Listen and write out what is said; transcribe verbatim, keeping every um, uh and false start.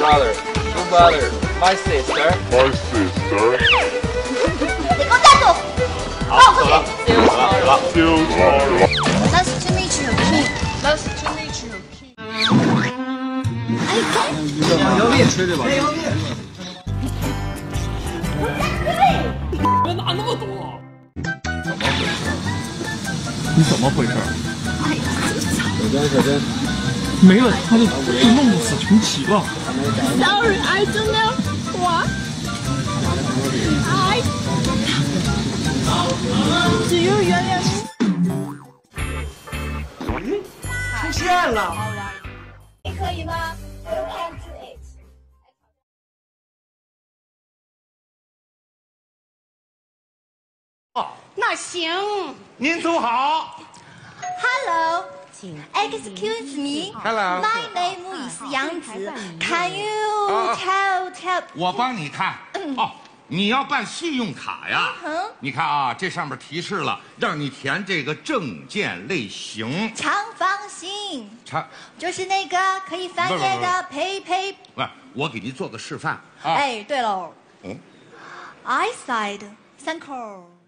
brother, your brother, my sister, my sister。 你给我站住！放我过去。 走了， 丢了。 Nice to meet you, King. Nice to meet you, King. 哎， 马小丽吹对吧？ 别拿那么多。 你怎么回事？ 哎呀， 小珍，小珍，没了他就就弄不死穷奇了。 Sorry, I don't know what. I. 只有原谅你。 出现了。 你可以吗 ？You can do it. 那行。 您走好。 Hello, excuse me. Hello. My name is 杨子. Can you tell tell? 我帮你看。哦，你要办信用卡呀？ 嗯， 你看啊，这上面提示了，让你填这个证件类型。 长方形。 长， 就是那个可以翻页的呸呸。 不是，我给您做个示范啊。 哎，对喽。 嗯 I side, thank you.